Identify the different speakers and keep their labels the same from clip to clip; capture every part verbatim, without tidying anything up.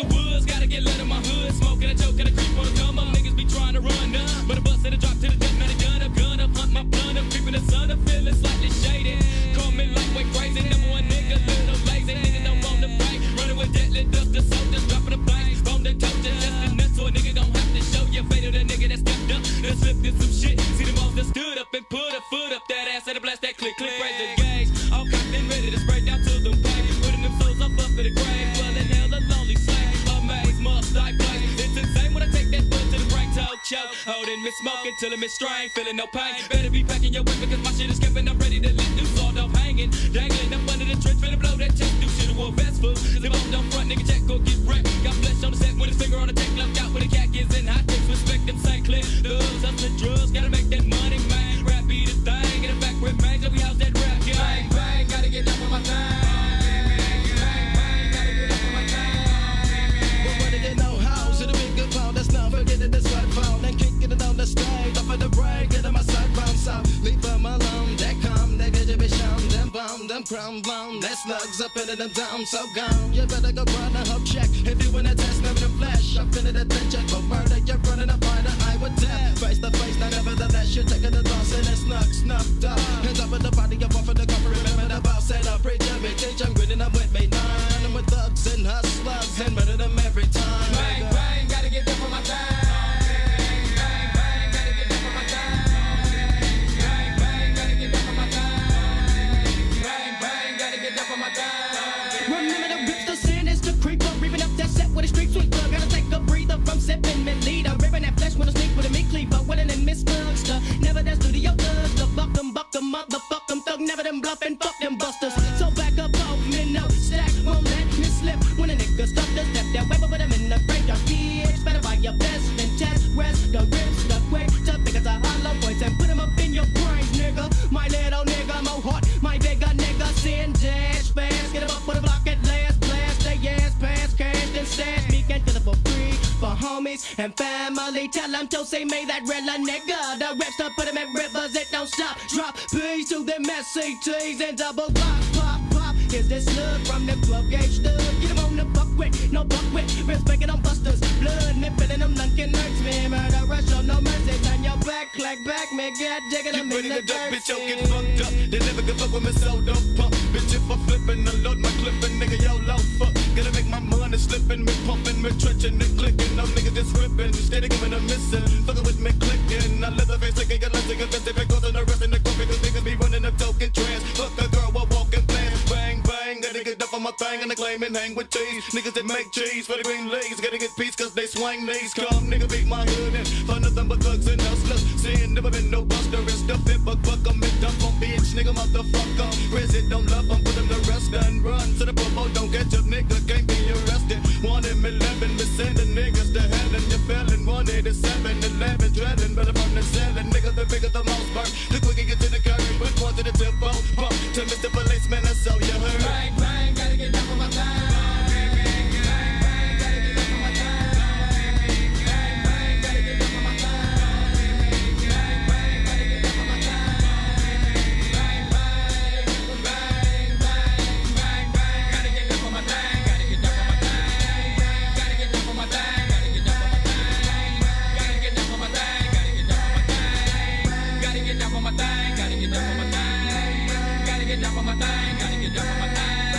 Speaker 1: woods, gotta get lit in my hood. Smoking a joke and a creep on the come up. Niggas be trying to run up, but a bust and a drop to the death, not a gun up, gun up, hunt my blunt up, creeping the sun up, feeling slightly shaded. Call me lightweight crazy, number one nigga, little lazy. Nigga don't want to fight, running with deadly dust, the soldiers dropping the blanks, bone the toaster, just the nuts, so a nigga don't have to show you fatal. The nigga that stepped up, that slipped in some shit. See the most that stood up and put a foot up that ass and blast that click, click, raise the gauge. All cocked and ready to spray down to them pipes, putting them souls up up in the grave. Well in hell, a lonely slave, amaze, must die place. It's insane when I take that foot to the brain talk show. Holding me smoking till I'm strained, feeling no pain. Better be packing your whip because my shit is kept and I'm ready to let loose. All off hanging, dangling up under the trench, finna blow that check. Do shit wore vest full. Live on don't front, nigga check, go get wrecked. Got flesh on the set with his finger on the tech, left out with the khakis and hot ticks. Respect them Saint Clair, the hoods, up the drugs, gotta make that money, man. Rap be the thing, in the back with man, so we house that rap game. Bang, bang, gotta get down with my thing.
Speaker 2: That's not forgetting this right phone and kicking it on the stage. Off of the break, get on my side bound. So leave them alone, they come, they get to be shown. Them bomb, them crown blown. That slugs up into them down, so gone. You better go run a hope check. If you wanna test them in flesh, up into the ditch, go murder. You're running up by the eye with death. Face to face, now nevertheless, you're taking the loss and it's snuck, snuffed up. Hands up with the body, up off of the cover. Remember the boss and I preach every teach. I'm grinning up with me nine. I'm with thugs and hustlers and murder them every time.
Speaker 1: Bang, bang, gotta get down for my time. Bang, bang, gotta get down for my time. Bang, bang, gotta get down for my time. Bang, bang, gotta get down for my time.
Speaker 3: Remember the rips, the sin is the creeper. Reaping up that set with a street sweeper. Gotta take a breather from sipping mint leader. Ripping that flesh with a sneak with a meat cleaver. Winning and miss Mugster. Never that studio thugs. The buck them, buck them, motherfuck them thug. Never them bluffing, fuck them busters. So back up, oh, men, no stack. Won't let me slip. When a nigga stuff the step that way, but with them in the break, your bitch. Better buy your best and test, rest, the rips, the quick, to pick us a hollow voice and put them up in your brains, nigga. My little nigga, more hot, my bigger nigga, sin dash fast. Get him up with a block at last, blast, they ass, pass, cash, then stash. Me can get it for free, for homies and family. Tell them to say me that real nigga. The reps to put them in rivers, it don't stop. Drop P's to them S C T's and double pop, pop, pop. Here's this slug from the twelve gauge stud. Get him on the buck with, no buck with. Respecting them busters, blood nipping them lunkin' nerds, man. Murder rush on no mercy. Turn your back, like back, man. Get digging them in the dirt.
Speaker 4: Bitch, yo, get fucked up. They never give up with me, so don't pump. Bitch, if I flippin', unload my clippin', nigga, yo, low fuck. Gotta make my money slippin', me pumpin', me trenching, and clickin'. Them niggas just rippin', steady giving a missin'. Fuckin' with me clickin'. I leather face, lickin', get less, nigga, best if it goes on the rest in the coffee. Cause niggas be running up token trans. Fuck a girl while walking fast. Bang, bang, gotta get up on my thing and I claim and hang with cheese. Niggas that make cheese for the green leagues, gotta get peace cause they swing knees. Come, nigga, beat my hood and find nothing but thugs and hustlers. Seeing never been no buster and stuff it, but fuck em, it dump on bitch, nigga, motherfucker. Resident don't love em, put them to rest and run. So the promo don't catch up, nigga, can't be arrested. One in eleven, we sending niggas to hell and you're failing. One eighty-seven, eleven, drilling, better from the selling. Niggas the bigger the most burn. The quicker you get to the curry, with one to the tempo. Pump to Mister Policeman, that's all you heard.
Speaker 1: Bang, bang, gotta get down for my time.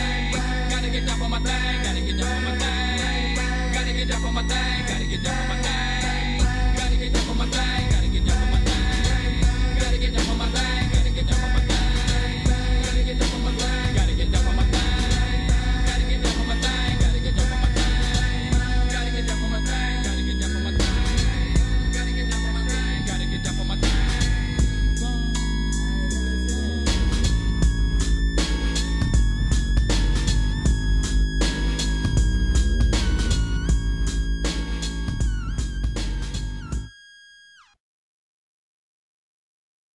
Speaker 1: Gotta get down for my thing, gotta get down for my thing, gotta get down for my thing.